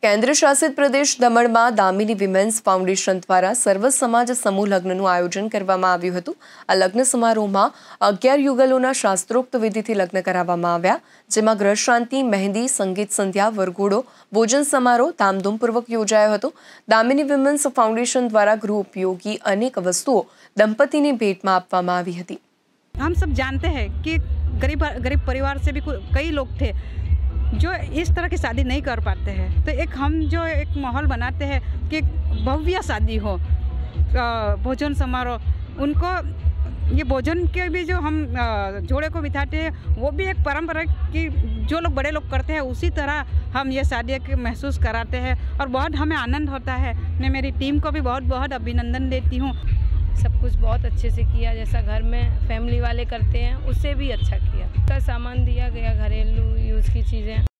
કેન્દ્ર શાસિત પ્રદેશ દમણમાં દામિની વિમેન્સ ફાઉન્ડેશન દ્વારા સર્વ સમાજ સમૂહ લગ્નનું આયોજન કરવામાં આવ્યું હતું। આ લગ્ન સમારોહમાં 11 યુગલોના શાસ્ત્રોક્ત વિધિથી લગ્ન કરાવવામાં આવ્યા, જેમાં ગ્રહ શાંતિ, મહેંદી, સંગીત સંધ્યા, વરઘોડો, ભોજન સમારોહ ધામધૂમપૂર્વક યોજાયો હતો। દામિની વિમેન્સ ફાઉન્ડેશન દ્વારા ગૃહ ઉપયોગી અનેક વસ્તુઓ દંપતીને ભેટમાં આપવામાં આવી હતી। हम सब जानते हैं कि गरीब परिवार से भी कई लोग थे जो इस तरह की शादी नहीं कर पाते हैं, तो हम जो एक माहौल बनाते हैं कि भव्य शादी हो, भोजन समारोह उनको ये भोजन के भी जो हम जोड़े को बिठाते हैं वो भी एक परंपरा कि जो लोग बड़े लोग करते हैं उसी तरह हम ये शादी के महसूस कराते हैं और बहुत हमें आनंद होता है। मैं मेरी टीम को भी बहुत बहुत अभिनंदन देती हूँ। सब कुछ बहुत अच्छे से किया, जैसा घर में फैमिली वाले करते हैं उससे भी अच्छा किया। का सामान दिया गया, घरेलू यूज़ की चीज़ें।